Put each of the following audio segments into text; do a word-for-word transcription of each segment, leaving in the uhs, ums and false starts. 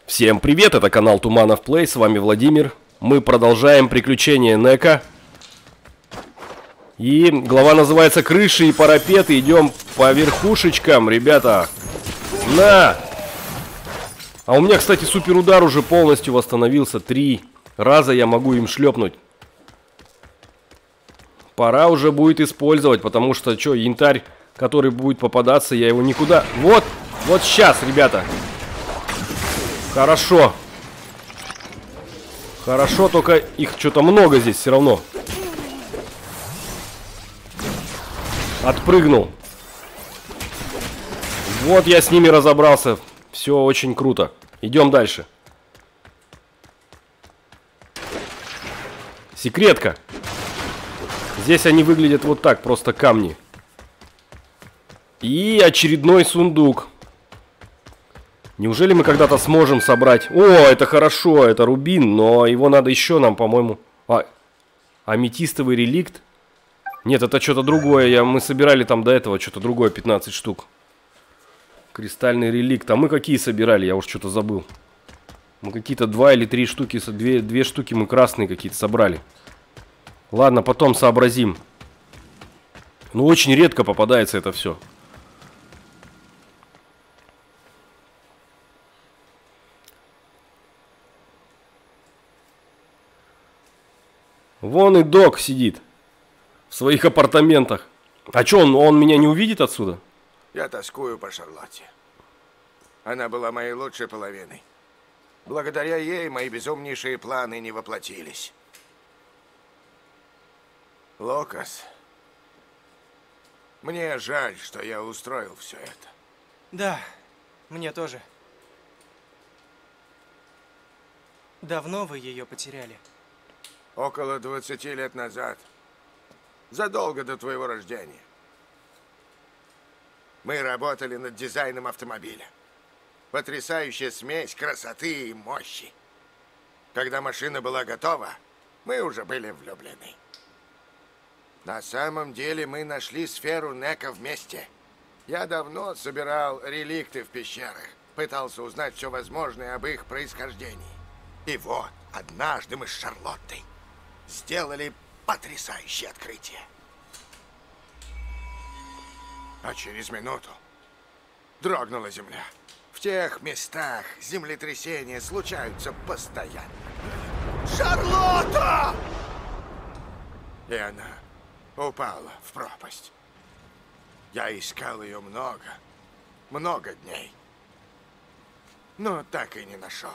Всем привет, это канал Туманов Плей, с вами Владимир. Мы продолжаем приключения Нека. И глава называется «Крыши и парапеты». Идем по верхушечкам, ребята. На! А у меня, кстати, суперудар уже полностью восстановился. Три раза я могу им шлепнуть. Пора уже будет использовать, потому что, что, янтарь, который будет попадаться, я его никуда... Вот, вот сейчас, ребята. Хорошо. Хорошо, только их что-то много здесь все равно. Отпрыгнул. Вот я с ними разобрался. Все очень круто. Идем дальше. Секретка. Здесь они выглядят вот так, просто камни. И очередной сундук. Неужели мы когда-то сможем собрать? О, это хорошо, это рубин, но его надо еще нам, по-моему... А, аметистовый реликт? Нет, это что-то другое. Я, мы собирали там до этого что-то другое, пятнадцать штук. Кристальный реликт. А мы какие собирали? Я уж что-то забыл. Мы какие-то два или три штуки, две, две штуки мы красные какие-то собрали. Ладно, потом сообразим. Ну, очень редко попадается это все. Вон и Док сидит в своих апартаментах. А что, он, он меня не увидит отсюда? Я тоскую по Шарлотте. Она была моей лучшей половиной. Благодаря ей мои безумнейшие планы не воплотились. Локас, мне жаль, что я устроил все это. Да, мне тоже. Давно вы ее потеряли? Около двадцати лет назад. Задолго до твоего рождения. Мы работали над дизайном автомобиля. Потрясающая смесь красоты и мощи. Когда машина была готова, мы уже были влюблены. На самом деле мы нашли сферу Нека вместе. Я давно собирал реликты в пещерах. Пытался узнать все возможное об их происхождении. И вот, однажды мы с Шарлоттой сделали потрясающее открытие. А через минуту дрогнула земля. В тех местах землетрясения случаются постоянно. Шарлотта! И она упала в пропасть. Я искал ее много, много дней, но так и не нашел.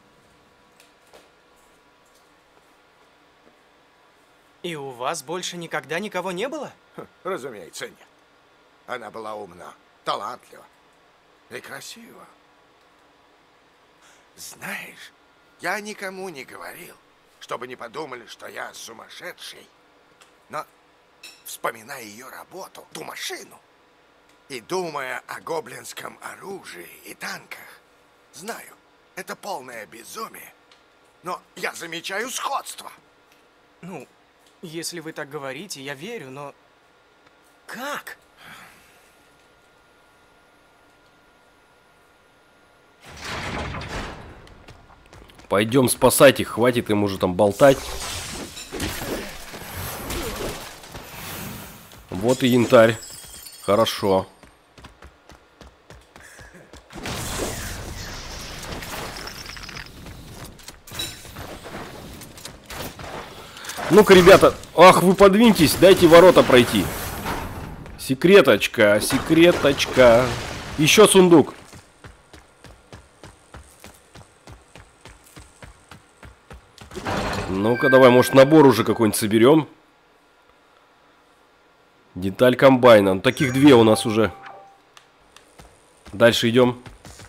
И у вас больше никогда никого не было? Разумеется, нет. Она была умна, талантлива и красива. Знаешь, я никому не говорил, чтобы не подумали, что я сумасшедший. Но, вспоминая ее работу, ту машину, и думая о гоблинском оружии и танках, знаю, это полное безумие, но я замечаю сходство. Ну, если вы так говорите, я верю, но... Как? Пойдем спасать их, хватит им уже там болтать. Вот и янтарь. Хорошо. Ну-ка, ребята, ах, вы подвиньтесь, дайте ворота пройти. Секреточка, секреточка. Еще сундук. Ну-ка, давай, может, набор уже какой-нибудь соберем. Деталь комбайна. Ну, таких две у нас уже. Дальше идем.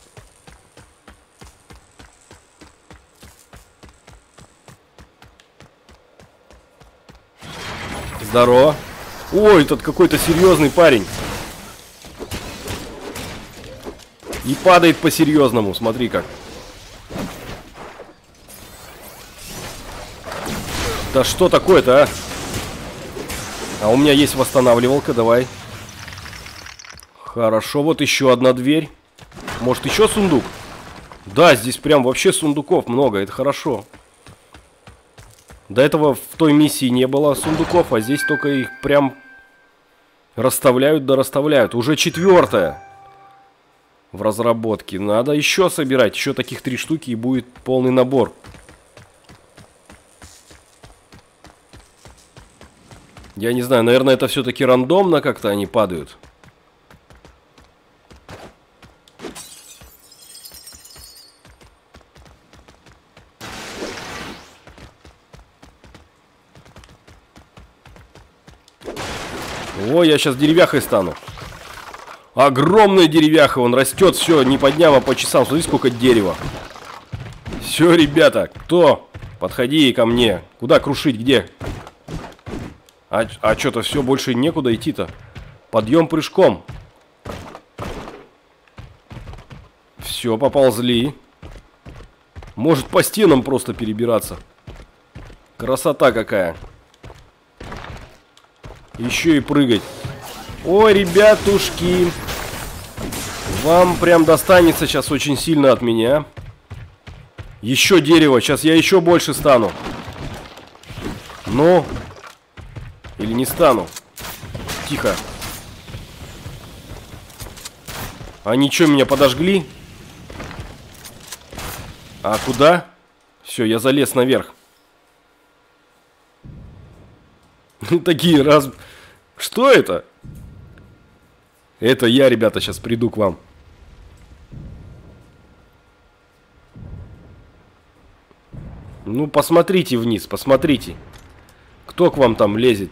Здорово. Ой, тут какой-то серьезный парень. И падает по-серьезному, смотри как. Да что такое-то, а? А у меня есть восстанавливалка, давай. Хорошо, вот еще одна дверь. Может, еще сундук? Да, здесь прям вообще сундуков много, это хорошо. До этого в той миссии не было сундуков, а здесь только их прям расставляют да расставляют. Уже четвертая в разработке. Надо еще собирать. Еще таких три штуки и будет полный набор. Я не знаю, наверное, это все-таки рандомно как-то они падают. О, я сейчас деревяхой стану. Огромная деревяха, он растет, все, не по дням, а по часам. Смотри, сколько дерева. Все, ребята, кто? Подходи ко мне. Куда крушить, где? А, а что-то все, больше некуда идти-то. Подъем прыжком. Все, поползли. Может по стенам просто перебираться. Красота какая. Еще и прыгать. Ой, ребятушки. Вам прям достанется сейчас очень сильно от меня. Еще дерево. Сейчас я еще больше стану. Ну. Или не стану. Тихо. Они что, меня подожгли? А куда? Все, я залез наверх. Такие раз... Что это? Это я, ребята, сейчас приду к вам. Ну, посмотрите вниз, посмотрите. Кто к вам там лезет?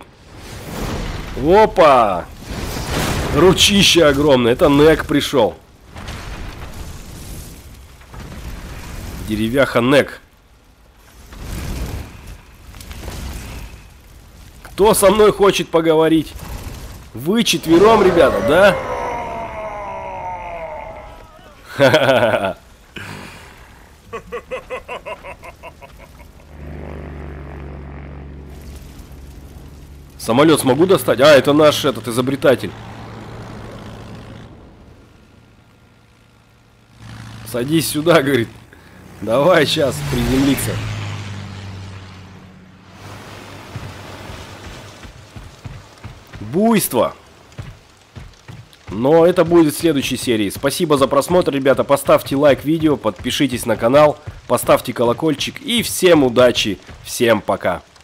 Опа! Ручище огромное. Это Нек пришел. Деревяха Нек. Кто со мной хочет поговорить? Вы четвером, ребята, да? Ха-ха-ха. Самолет смогу достать? А, это наш этот изобретатель. Садись сюда, говорит. Давай сейчас приземлиться. Буйство. Но это будет в следующей серии. Спасибо за просмотр, ребята. Поставьте лайк видео, подпишитесь на канал, поставьте колокольчик. И всем удачи, всем пока.